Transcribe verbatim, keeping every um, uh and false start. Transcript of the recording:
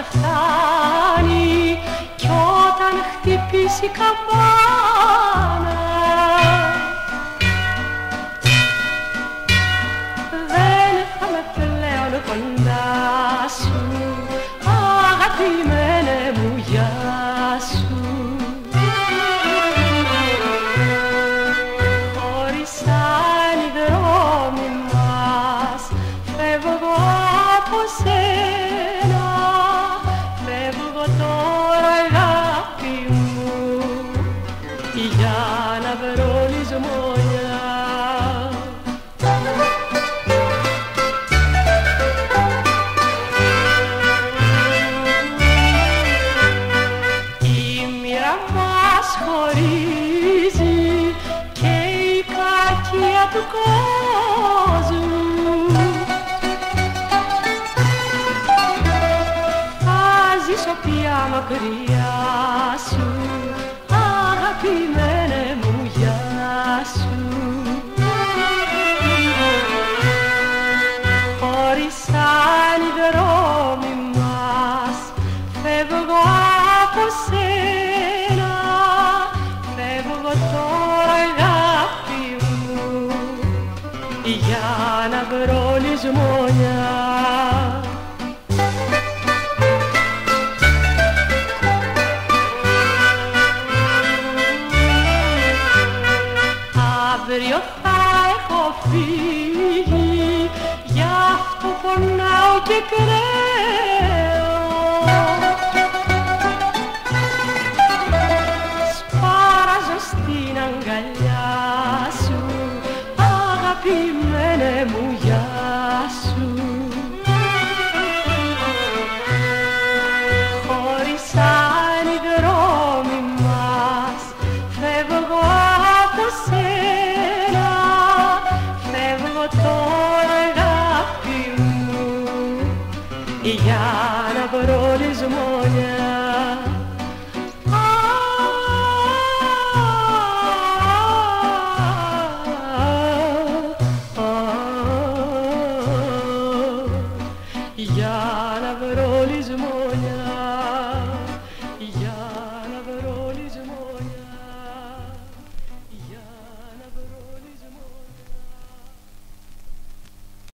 φτάνει κι όταν χτυπήσει η καμπάνα δεν θα με πλέον κοντά σου, αγαπημένε μου, γεια σου. Χωρίσαν οι δρόμοι μας, φεύγω από σένα, φεύγω τώρα αγάπη μου, για να βρω λησμόνια. Η μοίρα μας χωρίζει και η κακία του κόσμου ζήσω πια μακριά σου, αγαπημένε μου, γεια σου. Χωρίσαν οι δρόμοι μας, φεύγω από σένα, φεύγω τώρα αγάπη μου, για να βρω λησμόνια. Αύριο θα έχω φύγει, γι' αυτό πονάω και κλαίω. Σπάραζω στην αγκαλιά σου, αγαπημένε μου, γεια σου. Χωρίσαν οι δρόμοι μας, φεύγω από σένα, φεύγω τώρα αγάπη μου, για να βρω λησμόνια.